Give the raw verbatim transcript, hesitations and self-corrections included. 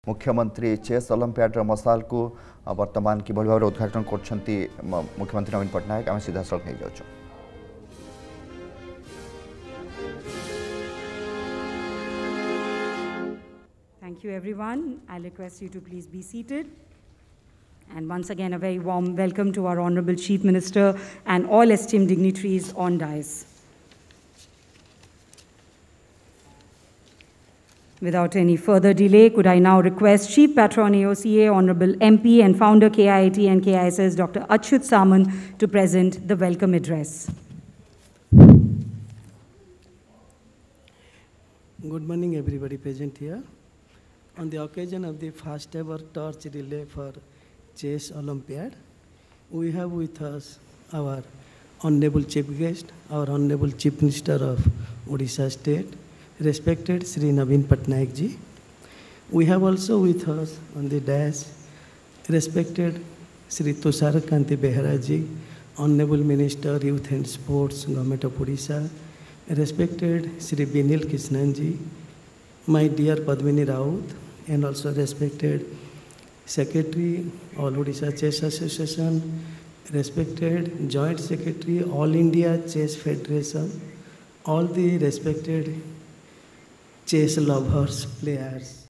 मुख्यमंत्री chess olympiad मसाल को वर्तमान कि भाव उद्घाटन कर मुख्यमंत्री नवीन पट्टनायक आम सीधा सड़क नहीं जाऊँ। Thank you everyone. I'll request you to please be seated. And once again a very warm welcome to our Honourable Chief Minister and all esteemed dignitaries on dais. Without any further delay, could I now request Chief Patron A O C A, Honourable M P and Founder K I I T and K I S S, Doctor Achyut Samant, to present the welcome address. Good morning everybody present here. On the occasion of the first ever torch relay for Chess Olympiad, we have with us our Honorable Chief Guest, our Honorable Chief Minister of Odisha State, respected Sri Naveen Patnaik ji. We have also with us on the dais, respected Sri Tushar Kanti Behera ji, Honorable Minister Youth and Sports, Government of Odisha, respected Sri Binil Krishnan ji, my dear Padmini Raut, and also respected Secretary, All Odisha Chess Association, respected Joint Secretary, All India Chess Federation, all the respected chess lovers, players,